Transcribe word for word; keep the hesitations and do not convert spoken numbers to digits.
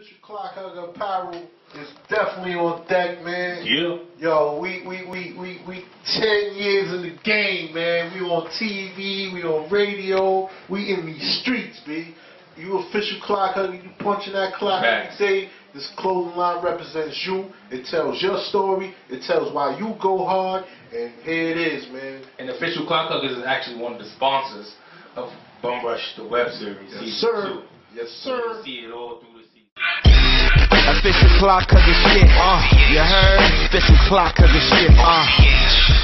Official Clock Hugger apparel is definitely on deck, man. Yeah. Yo, we we we we we ten years in the game, man. We on T V, we on radio, we in these streets, B. You Official Clock Hugger, you punching that clock every day. This clothing line represents you. It tells your story. It tells why you go hard, and here it is, man. And Official Clock Hugger is actually one of the sponsors of Bum Rush, the web series. Yes, sir. Two. Yes, sir. You see it all through the season. Official Clock Hugger shit, uh, you heard? Official Clock Hugger shit, uh.